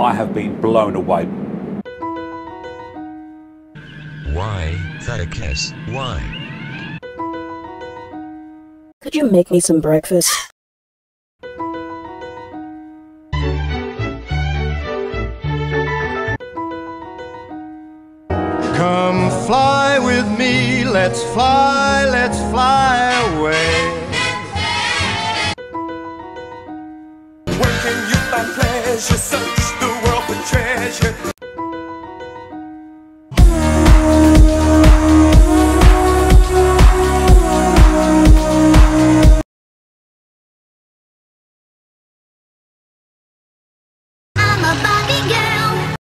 I have been blown away. Why, Thaddeus, why? Could you make me some breakfast? Come fly with me, let's fly away. Where can you find pleasure? Search the world for treasure.